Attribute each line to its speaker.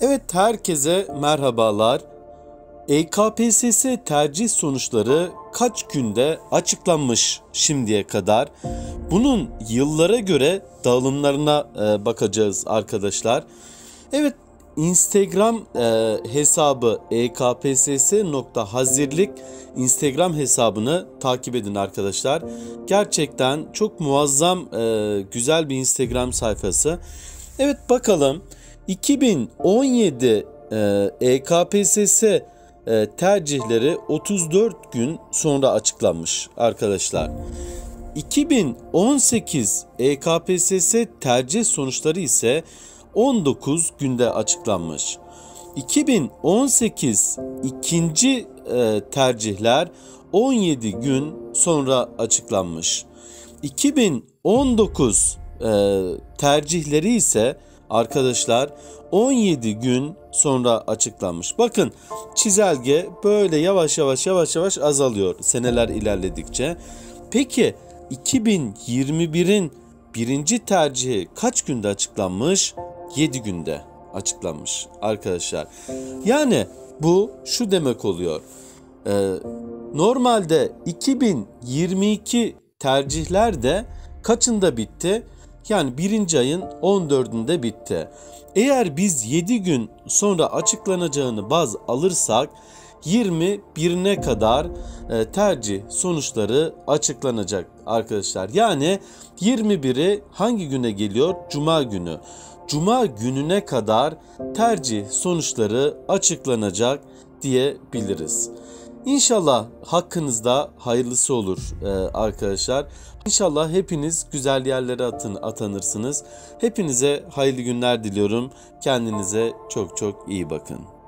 Speaker 1: Evet, herkese merhabalar. EKPSS tercih sonuçları kaç günde açıklanmış şimdiye kadar? Bunun yıllara göre dağılımlarına bakacağız arkadaşlar. Evet, Instagram hesabı ekpss.hazirlik Instagram hesabını takip edin arkadaşlar. Gerçekten çok muazzam güzel bir Instagram sayfası. Evet, bakalım 2017 EKPSS tercihleri 34 gün sonra açıklanmış arkadaşlar. 2018 EKPSS tercih sonuçları ise 19 günde açıklanmış. 2018 ikinci tercihler 17 gün sonra açıklanmış. 2019 tercihleri ise arkadaşlar 17 gün sonra açıklanmış. Bakın, çizelge böyle yavaş yavaş azalıyor seneler ilerledikçe. Peki 2021'in birinci tercihi kaç günde açıklanmış? 7 günde açıklanmış arkadaşlar. Yani bu şu demek oluyor. Normalde 2022 tercihler de kaçında bitti? Yani birinci ayın 14'ünde bitti. Eğer biz 7 gün sonra açıklanacağını baz alırsak 21'ine kadar tercih sonuçları açıklanacak arkadaşlar. Yani 21'i hangi güne geliyor? Cuma günü. Cuma gününe kadar tercih sonuçları açıklanacak diyebiliriz. İnşallah hakkınızda hayırlısı olur arkadaşlar. İnşallah hepiniz güzel yerlere atanırsınız. Hepinize hayırlı günler diliyorum. Kendinize çok iyi bakın.